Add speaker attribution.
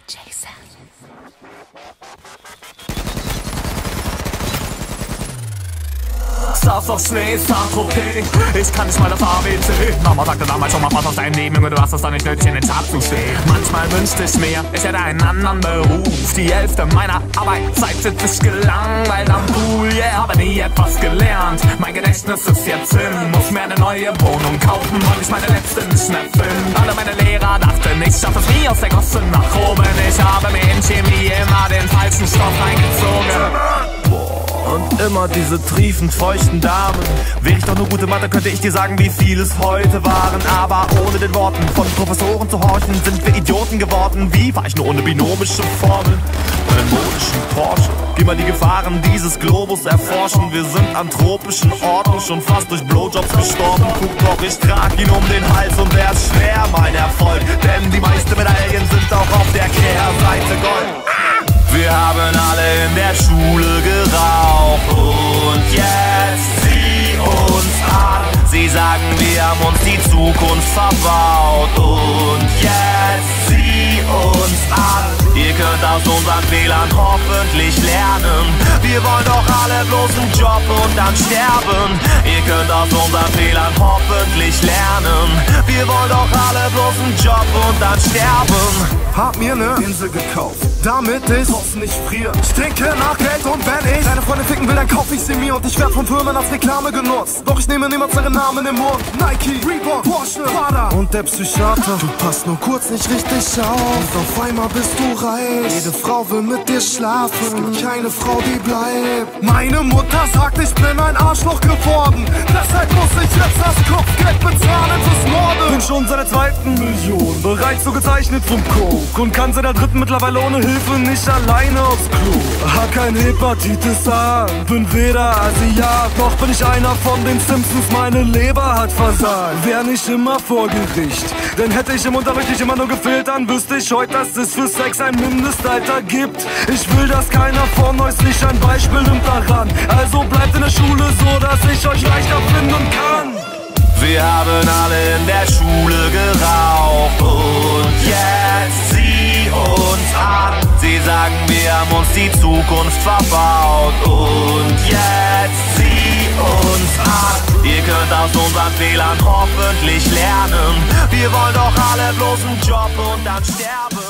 Speaker 1: Jason.
Speaker 2: Saß auf Schnee, Saint-Tropez. Ich kann nicht mal das ABC. Mama sagte damals schon mal was aus deinem Leben, Junge, du hast es doch nicht nötig, in den Charts zu stehen. Manchmal wünschte ich mir, ich hätte einen anderen Beruf. Die Hälfte meiner Arbeitszeit sitze ich gelangweilt am Pool, yeah, habe nie etwas gelernt. Mein Gedächtnis ist jetzt hin, muss mir eine neue Wohnung kaufen, weil ich meine letzte nicht mehr finde. Alle meine Lehrer dachten, ich schaffe es nie aus der Gosse nach oben. Ich habe mir in Chemie immer den falschen Stoff reingezogen.
Speaker 3: Und immer diese triefend feuchten Damen. Wäre ich doch nur gute Mathe, könnte ich dir sagen, wie viel es heute waren. Aber ohne den Worten von Professoren zu horchen, sind wir Idioten geworden. Wie war ich nur ohne binomische Formeln? Einen modischen Porsche. Geh mal die Gefahren dieses Globus erforschen. Wir sind an tropischen Orten schon fast durch Blowjobs gestorben. Guck doch, ich trag ihn um den Hals und wär schwer mein Erfolg. Denn die meisten Medaillen sind auch auf der Kehrseite Gold. Wir haben alle in der Schule geraucht und jetzt sieh uns an. Sie sagen, wir haben uns die Zukunft verbaut und jetzt sieh uns an. Ihr könnt aus unseren Fehlern hoffentlich lernen. Wir wollen doch alle bloß einen Job und dann sterben. Ihr könnt aus unseren Fehlern hoffentlich lernen. Wir wollen doch alle bloß einen Job und dann sterben.
Speaker 4: Hab mir ne Insel gekauft, damit ich draußen nicht friere. Stinke nach Geld und wenn ich deine Freundin ficken will, dann kauf ich sie mir. Und ich werd von Firmen als Reklame genutzt. Doch ich nehme niemals ihren Namen im Mund. Nike, Reebok, Porsche, Prada und der Psychiater. Du passt nur kurz nicht richtig auf und auf einmal bist du reich. Jede Frau will mit dir schlafen, es gibt keine Frau, die bleibt. Meine Mutter sagt, ich bin ein Arschloch geworden. Deshalb muss ich jetzt das Kopfgeld bezahlen fürs Morden. Bin schon seit der 2. Million bereits so gezeichnet vom Coke und kann seit der 3. mittlerweile ohne Hilfe nicht alleine aufs Klo. Hab kein Hepatitis A, bin weder Asiat, noch bin ich einer von den Simpsons, meine Leber hat versagt. Wär nicht immer vor Gericht, denn hätte ich im Unterricht nicht immer nur gefehlt, dann wüsste ich heute, dass es für Sex ein Mindestalter gibt. Ich will, dass keiner von euch sich ein Beispiel nimmt daran. Also bleibt in der Schule so, dass ich euch leichter finden kann.
Speaker 3: Wir haben alle in der Schule geraucht und jetzt sieh uns an. Sie sagen, wir haben uns die Zukunft verbaut und jetzt sieh uns an. Ihr könnt aus unseren Fehlern hoffentlich lernen. Wir wollen doch alle bloß einen Job und dann sterben.